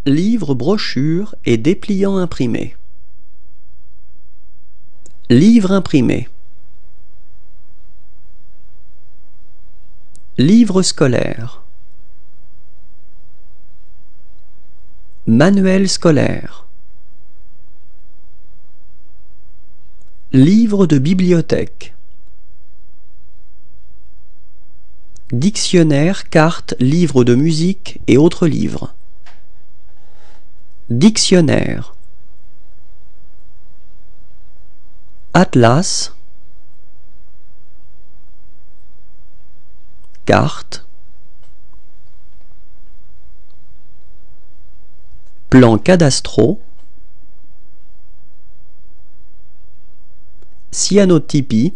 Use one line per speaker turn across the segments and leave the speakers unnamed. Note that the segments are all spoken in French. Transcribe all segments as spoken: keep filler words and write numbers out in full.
Livre, brochure et dépliant imprimé. Livre imprimé. Livre scolaire. Manuel scolaire. Livre de bibliothèque. Dictionnaire, carte, livre de musique et autres livres. Dictionnaire. Atlas. Carte. Plans cadastraux. Cyanotypie.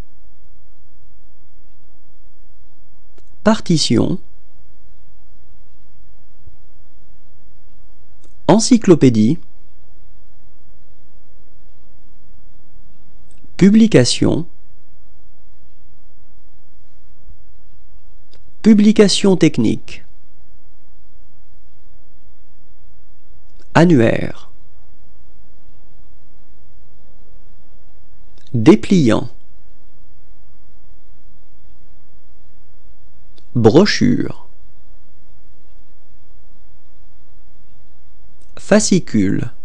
Partition. Encyclopédie. Publication. Publication technique. Annuaire. Dépliant. Brochure. Fascicule.